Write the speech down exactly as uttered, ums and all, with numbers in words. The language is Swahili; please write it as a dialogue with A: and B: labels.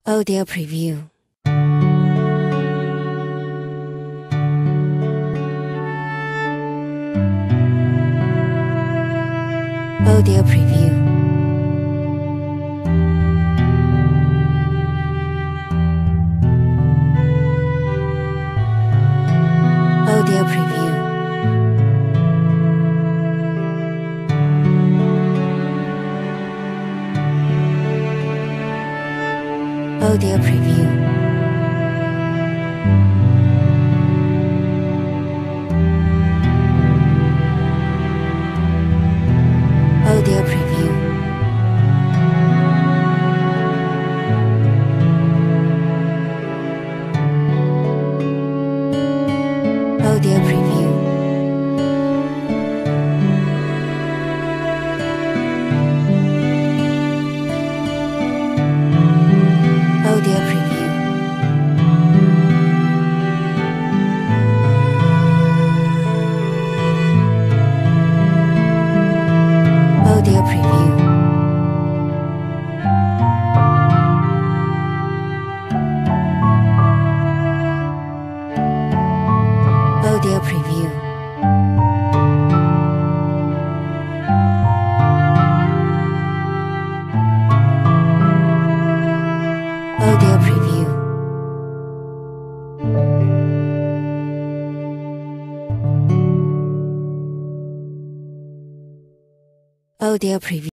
A: Audio preview. Audio preview. Audio preview. Audio preview. Audio preview. Audio preview. Audio preview. Audio preview. Audio preview. Audio preview. Audio preview.